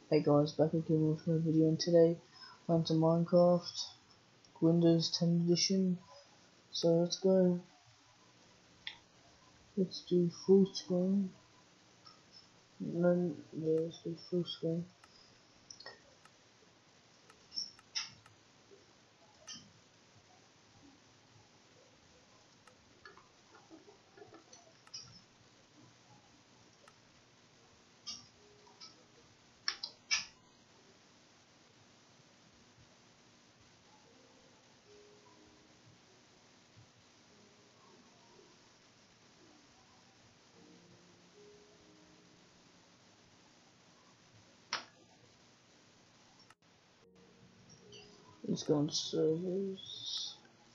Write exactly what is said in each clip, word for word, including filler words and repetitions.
Hey guys, back again with another video, and today I'm to Minecraft Windows ten edition. So let's go. Let's do full screen. No, yeah, let's do full screen. Let's go on servers.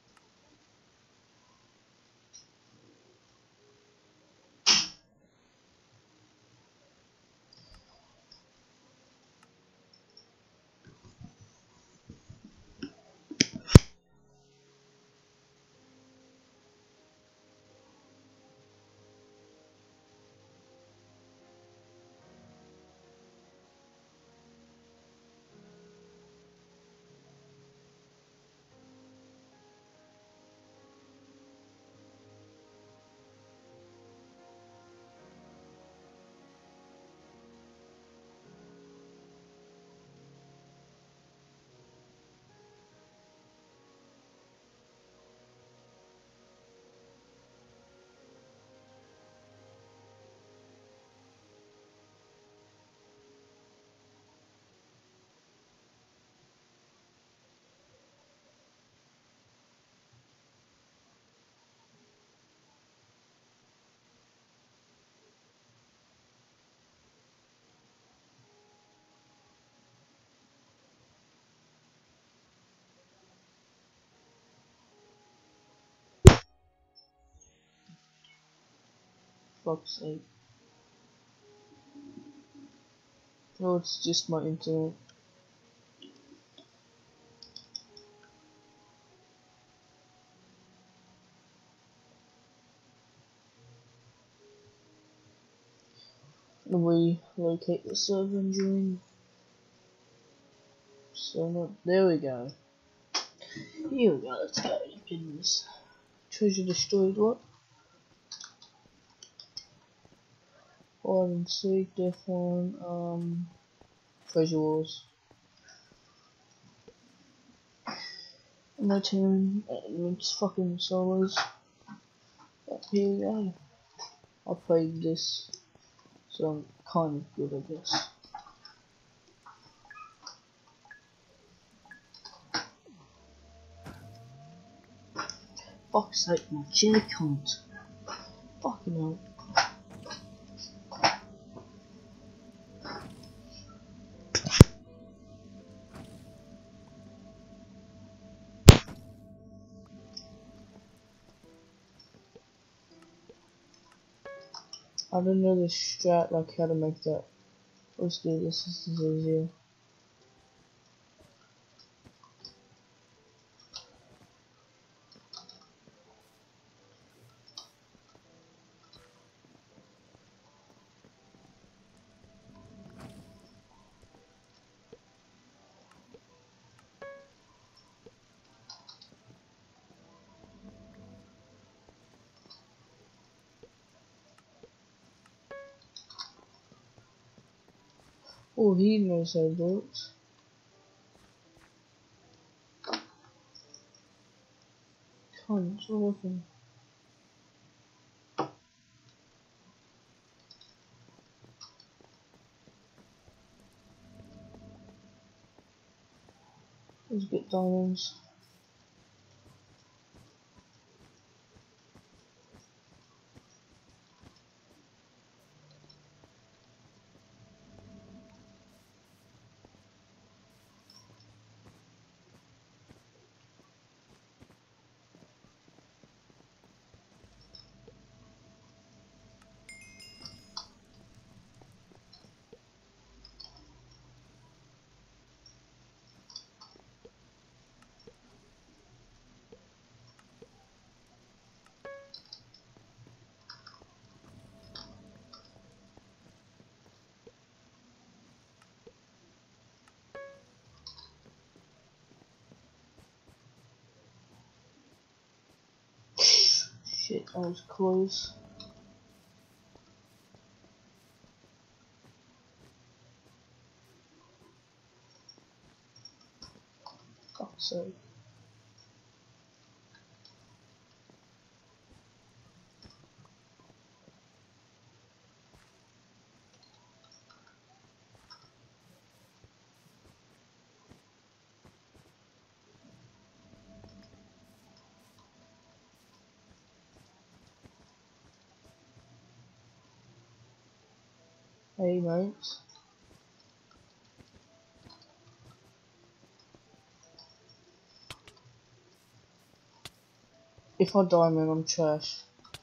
Fuck's sake. Oh, it's just my internet. We locate the server and join. So not, there we go. Here we go, let's go. Goodness. Treasure destroyed, what? Hide and seek, death one, um, treasure wars. My team, it's fucking solos. But here we go. I played this, so I'm kind of good, I guess. Fuck's sake, my chili cunt. Fucking hell. I don't know the strat, like how to make that. Let's do this, this is easier. Oh, he knows how it works. Cunt, it's not working. Let's get diamonds. That was close. Fuck's sake. Hey mates. If I die, man, I'm trash.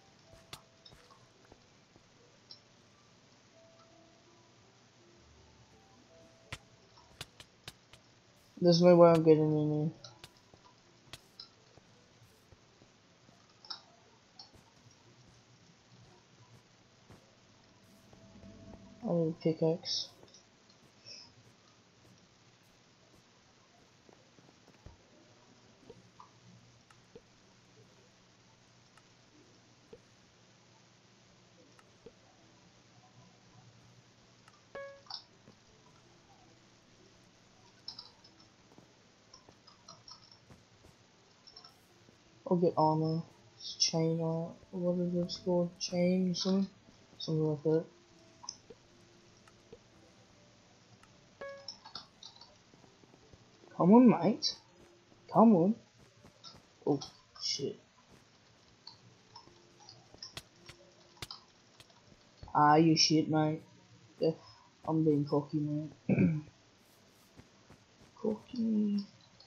There's no way I'm getting in here. I need a pickaxe. I'll get armor. It's chain or what is it called? Chain or something? Something like that. Come on, mate. Come on. Oh, shit. Ah, you shit, mate. Yeah, I'm being cocky, mate. Cocky.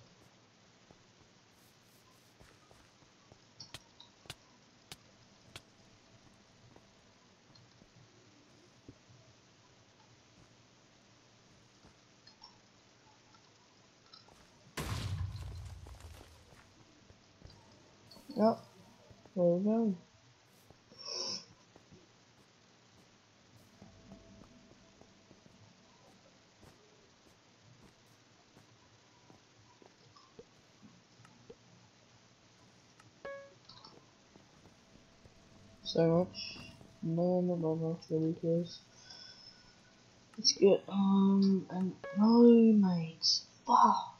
Yep. There we go. So much. No, no, no, no, really close. Let's get, um, and no, mates. Fuck.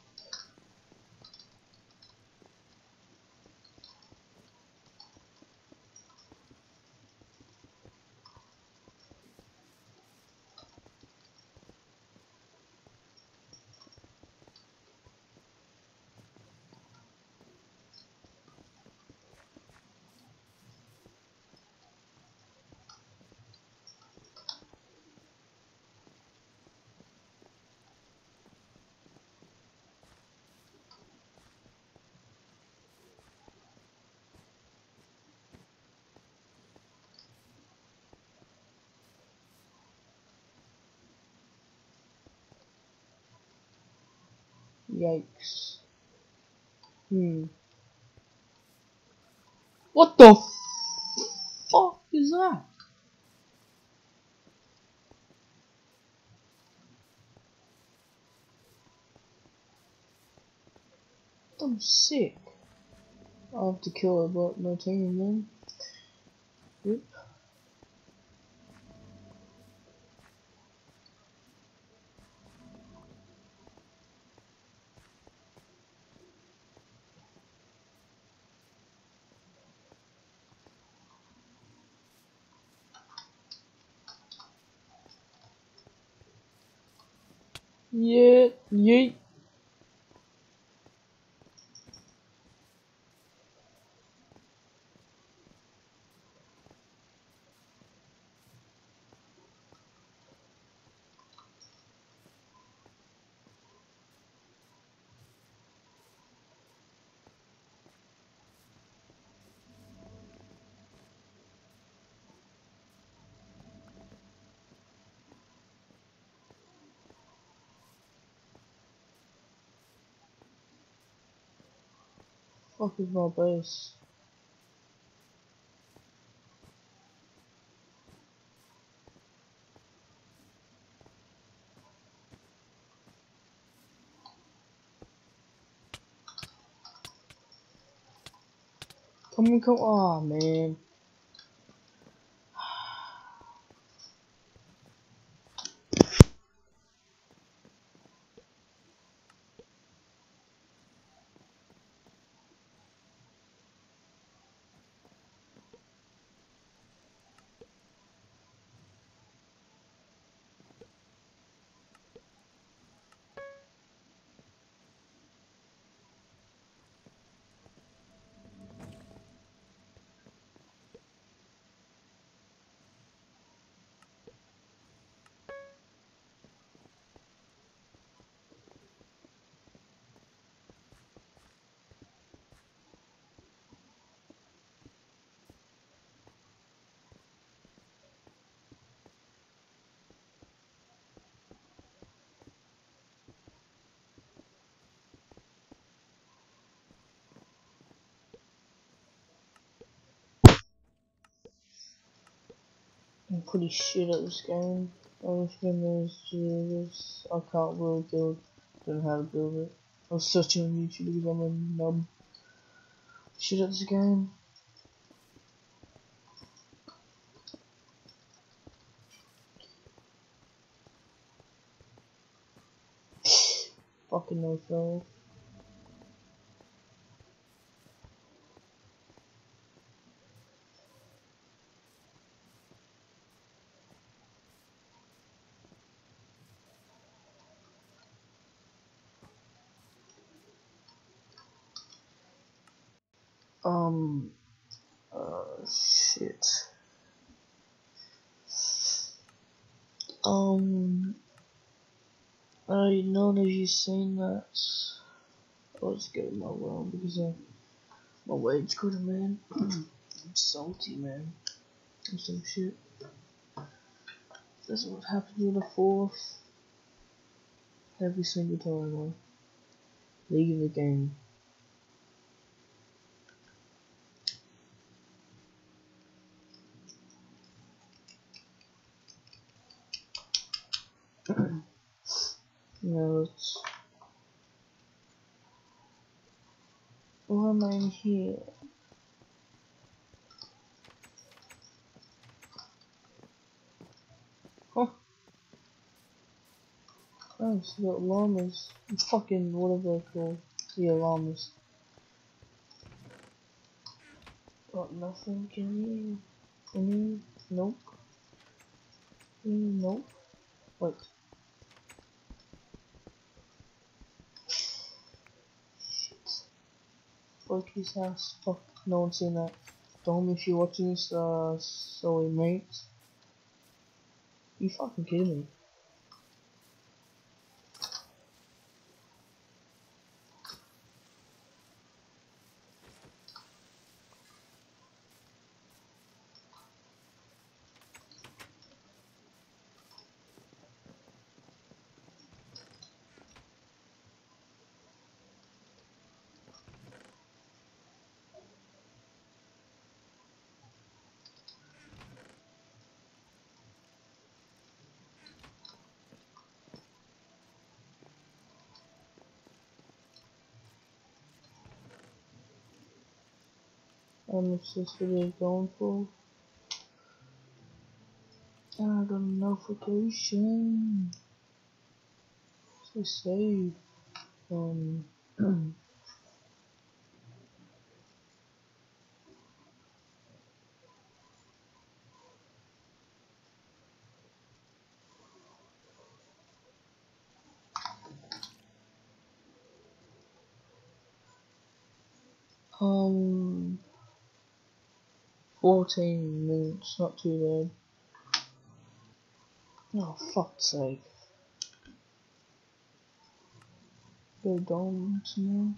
Yikes. Hmm. What the fuck is that? I'm sick. I have to kill it, but no taking them. Yep. Yeah, yeet. Fuck is my base? Come on, come on, oh, man. I'm pretty shit at this game. All this game is just, I can't really build, don't know how to build it. I was searching on YouTube because I'm a nub. Shit at this game. Fucking no fail. Um, uh, shit. Um, I know that you've seen that. Let's get my realm because uh, my weight's good, man. I'm salty, man. I'm some shit. This is what happens with the fourth. Every single time I leave the game. No, it's. Why am I in here? Huh? Oh, it's got llamas. Fucking whatever they're called. Yeah, llamas. Got nothing. Can you? Can you? Nope. Can you? Nope. Wait. Shit. Fuck his house. Fuck. No one's seen that. Dom, if you're watching this, uh, sorry, mate. You fucking kidding me? How much this video going for? And I got a notification. So save. Um. um. fourteen minutes, not too bad. Oh, fuck's sake. Go down to me.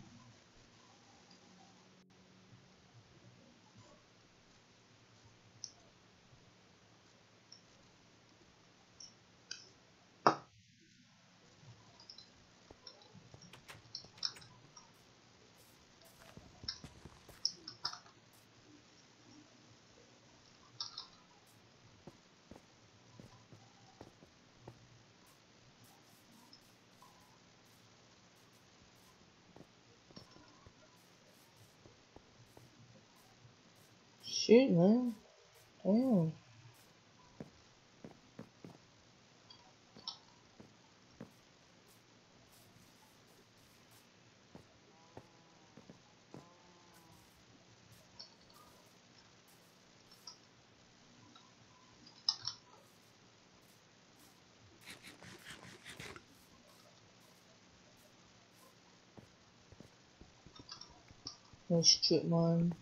Shit, man. Damn. No shit, man.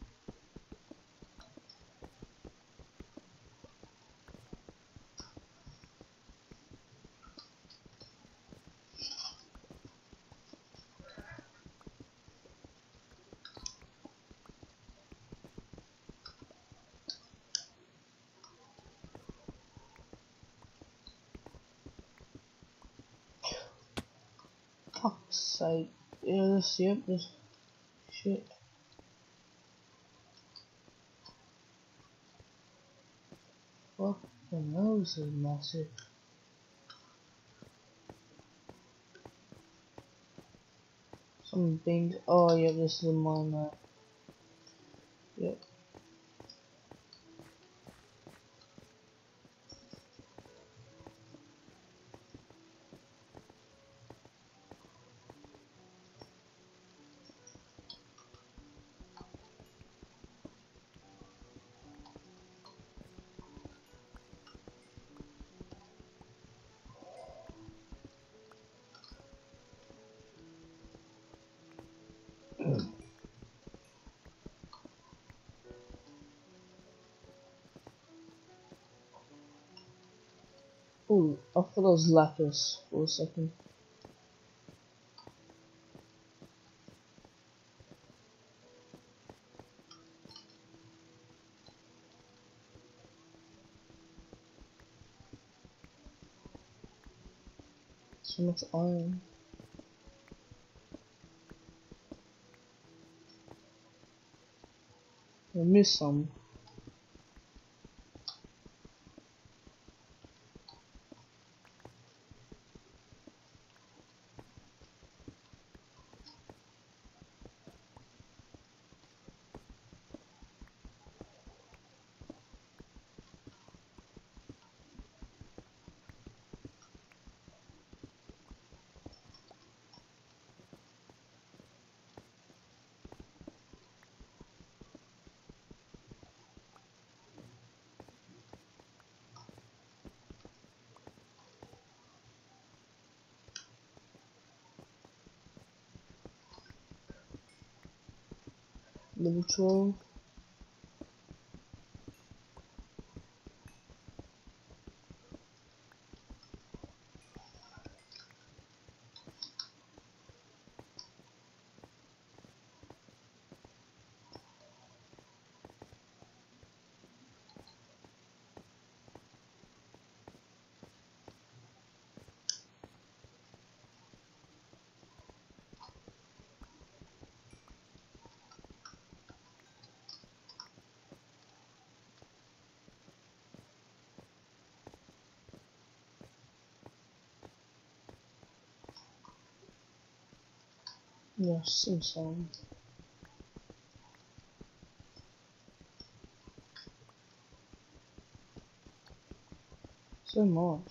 Fuck's sake. Yeah, this, yep, this shit. Fuck. Oh no, this is massive. Some things. Oh yeah, this is a mine map. Yep. Ooh, I thought that was lapis for a second. So much iron. I missed some. Level twelve. Yeah, seems some. So much.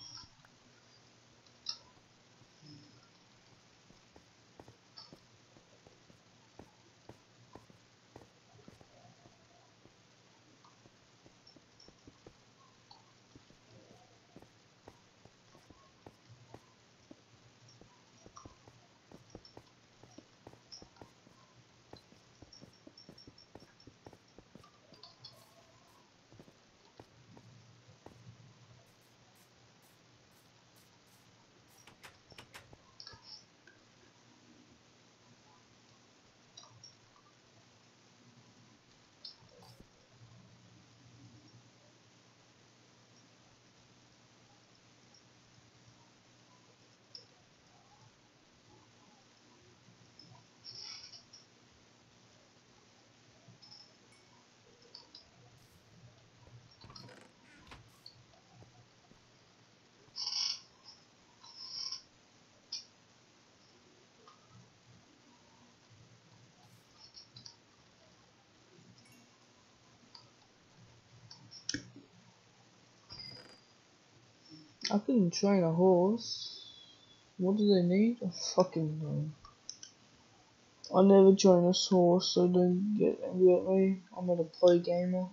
I couldn't train a horse. What do they need? I fucking know. I never train a horse, so don't get angry at me. I'm not a pro gamer.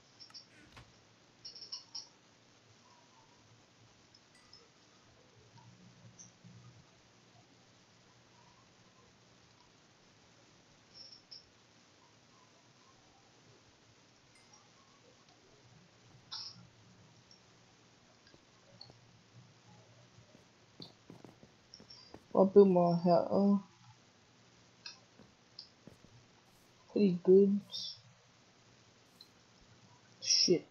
I built my house. Oh, pretty good. Shit.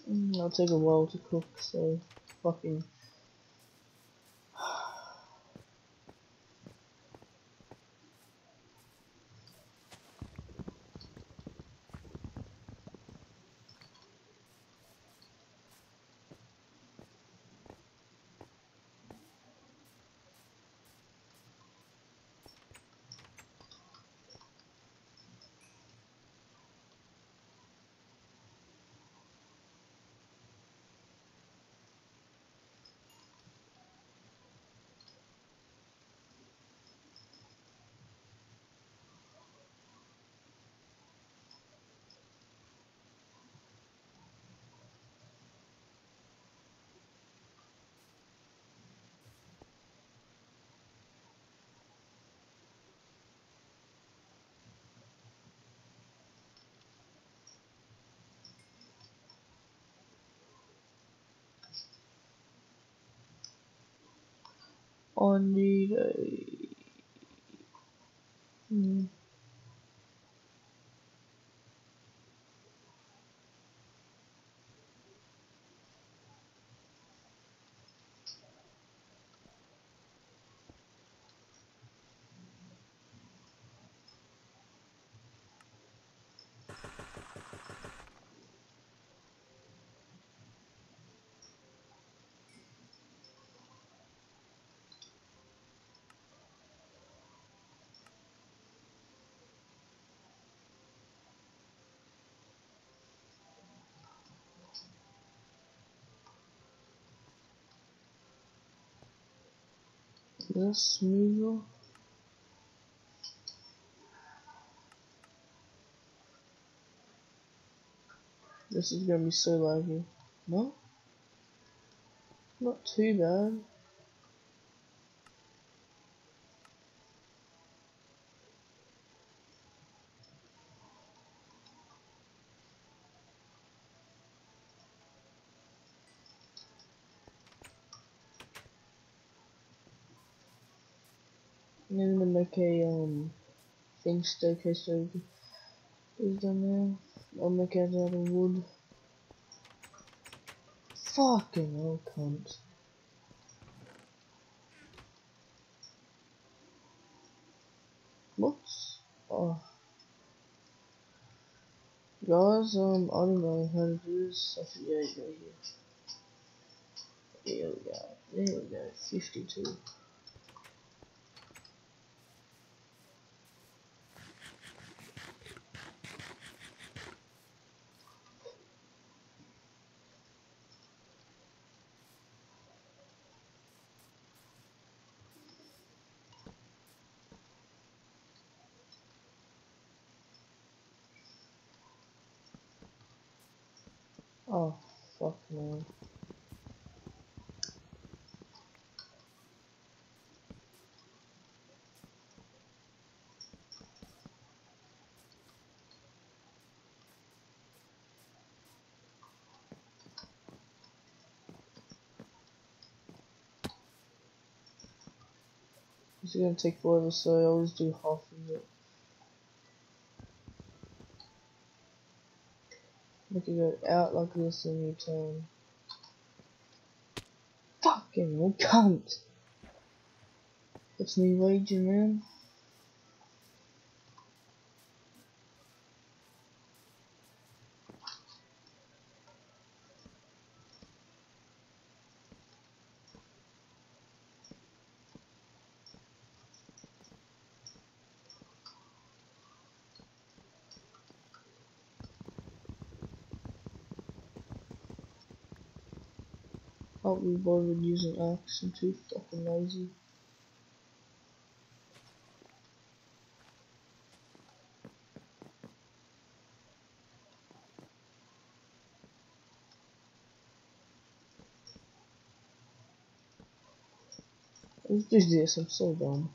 Mm, it'll take a while to cook, so fucking. I need a. Hmm. This smoother. This is gonna be so laggy. No? Not too bad. I'm gonna make a um thing staircase over is done there. I'll make it out of wood. Fucking hell, cunt. Whoops. Oh. Guys, um, I don't know how to do this. I forget it right here. There we go. There we go. fifty-two. Oh, fuck no. It's gonna take forever, so I always do half of it. Make it go out like this and you turn. Fucking hell, cunt! That's me raging, man. Can't be bothered using axe, I'm too fucking lazy. Let's do this, I'm so dumb.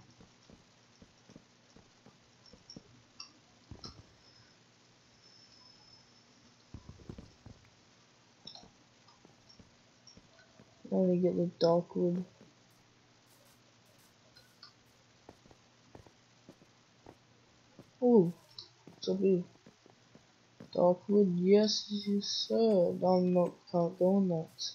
I only get the dark wood. Oh, what's up here? Darkwood, yes, you sir. I'm not, can't go on that.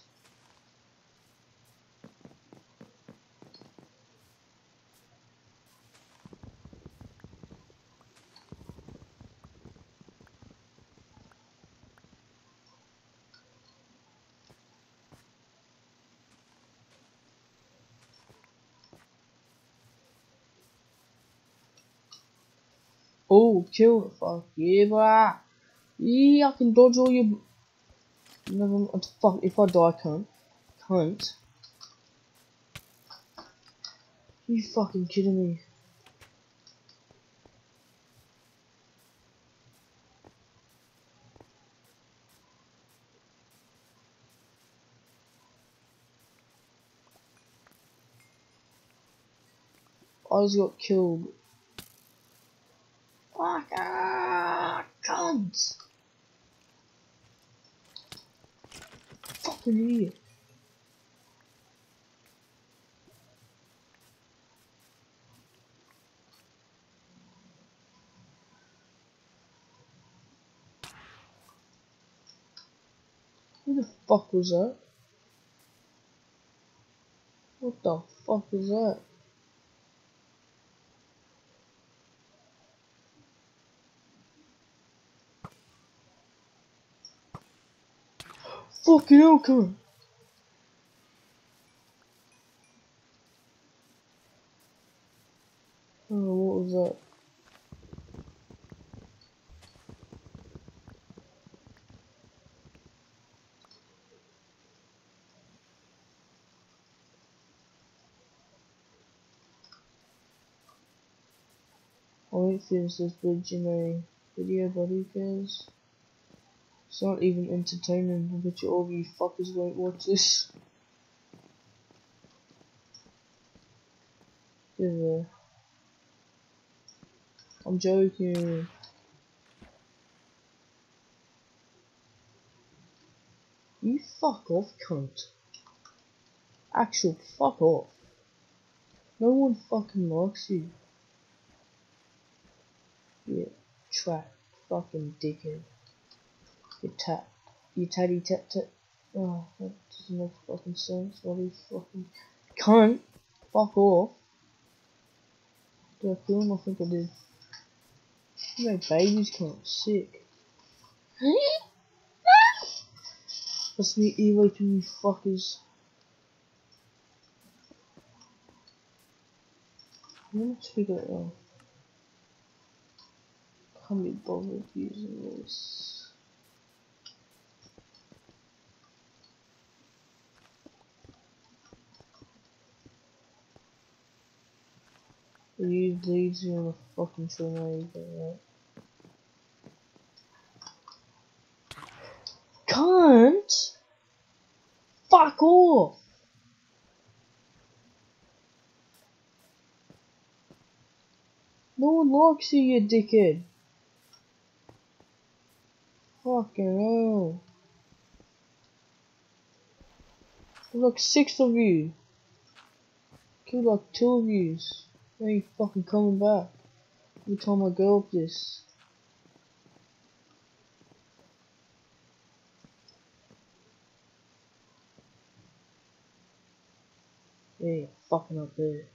Oh, kill, fuck, yeah, boy. Yeah, I can dodge all your... Never mind, fuck, if I die, I can't. Can't. You fucking kidding me? I just got killed. Fuck, ah, cunt. Fucking idiot. Who the fuck was that? What the fuck is that? Fucking hell, cunt. Oh, what was that? I won't finish this bridge in a video, but who cares? It's not even entertaining. I bet you all of you fuckers won't watch this. Yeah, I'm joking. You fuck off, cunt. Actual fuck off. No one fucking likes you. Yeah, trap. Fucking dickhead. You tap. You tatty tap tap. Oh, that doesn't make fucking sense. What are you fucking cunt? Fuck off. Did I kill him? I think I did. You know, babies can't sick. That's me e-raping you fuckers. I'm gonna figure it out. Can't be bothered using this. It usually leads you on a fucking tornado, right? Can't! Fuck off! No one likes you, you dickhead. Fucking hell. There's like six of you. Killed like two of you. They ain't fucking coming back. Every time I go up this. Yeah, you're fucking up there.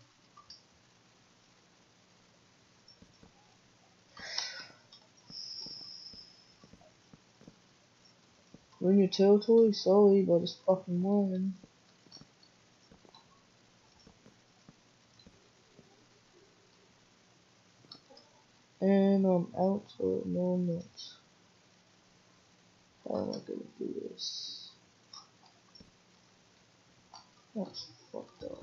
We're in your territory, sorry, but it's fucking mine. And I'm out, or no I'm not. How am I gonna do this? That's fucked up.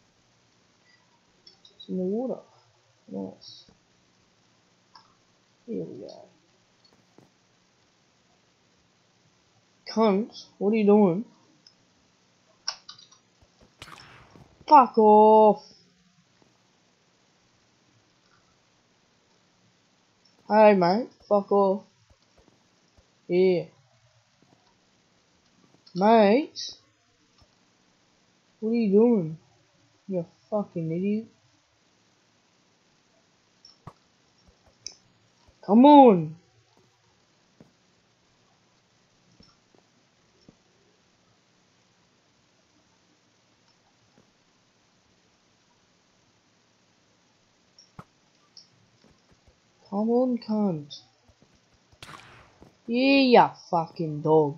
It's in the water. Nice. Here we go. Cunt, what are you doing? Fuck off! Hey mate, fuck off. Yeah. Mate? What are you doing? You fucking idiot. Come on! Come on, cunt. Yeah, ya fucking dog.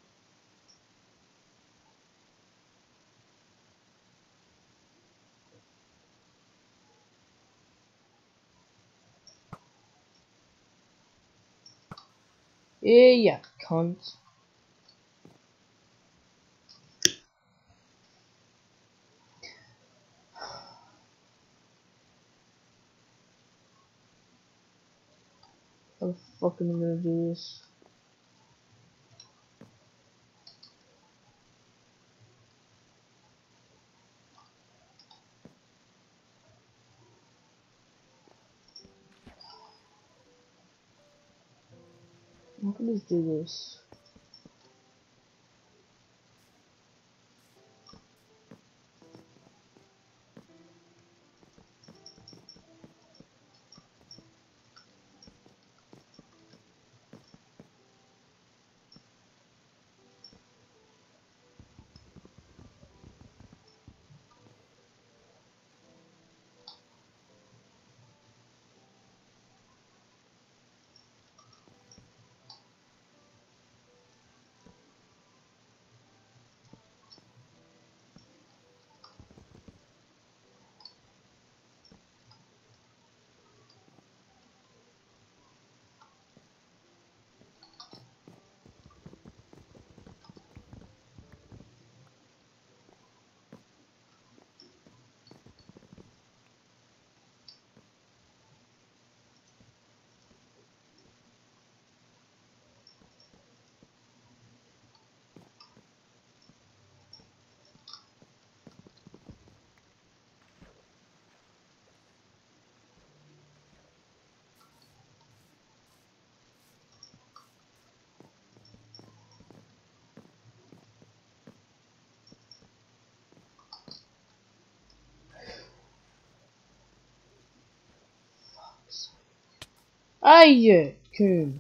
Yeah, ya cunt. How the fuck am I gonna do this? I can just do this. Hey, you coon.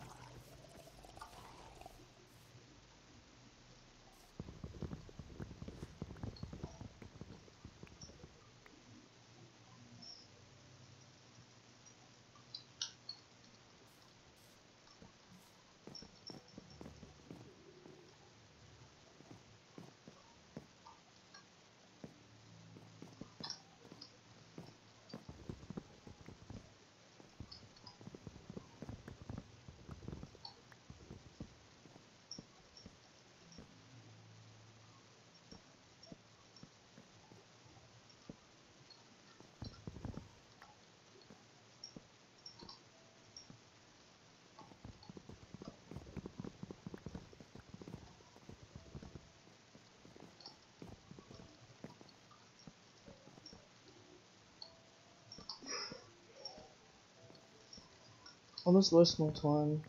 I'm just wasting my time.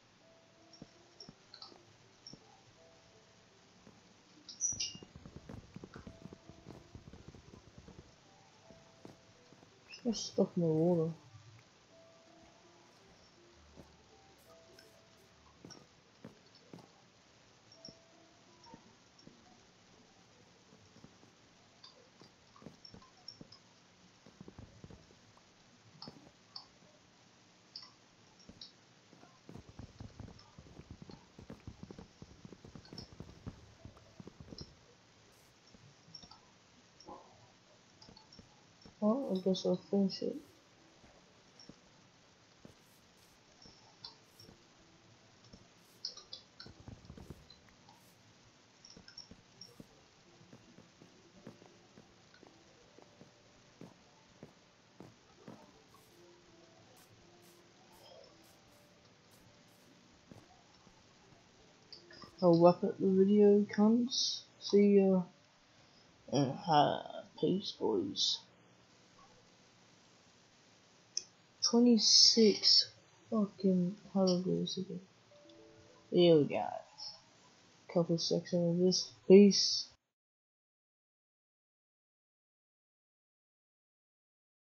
Just stuck in the water. Well, I guess I'll finish it. I'll wrap up the video, cunts. See ya. And uh, peace, boys. twenty-six fucking hieroglyphs again. Here we go. Couple sections of this. Peace.